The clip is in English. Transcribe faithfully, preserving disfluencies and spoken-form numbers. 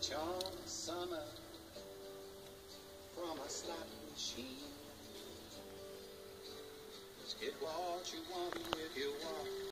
charm of summer from a slot machine. Just get what you want if you want.